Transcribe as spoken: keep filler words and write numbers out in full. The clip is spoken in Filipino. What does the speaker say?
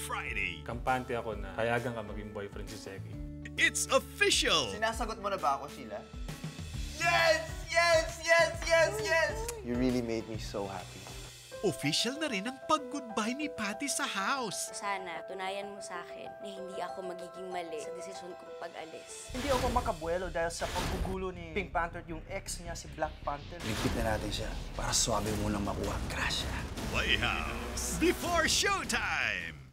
Friday. Kampante ako na payagan ka maging boyfriend si Seki. It's official! Sinasagot mo na ba ako, Sheila? Yes! Yes! Yes! Yes! Yes! You really made me so happy. Official na rin ang pag-goodbye ni Patty sa house. Sana, tunayan mo sa akin na hindi ako magiging mali sa desisyon kong pag-alis. Hindi ako makabuelo dahil sa paggugulo ni Pink Panther at yung ex niya, si Black Panther. Ligpit na natin siya para swabe mo lang makuha ang grasya. Playhouse before showtime!